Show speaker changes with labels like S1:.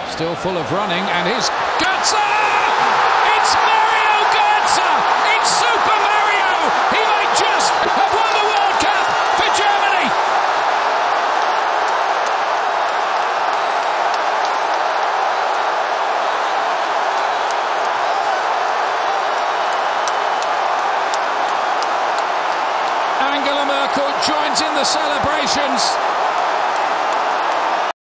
S1: Still full of running, and here's Götze! It's Mario Götze! It's Super Mario! He might just have won the World Cup for Germany! Angela Merkel joins in the celebrations.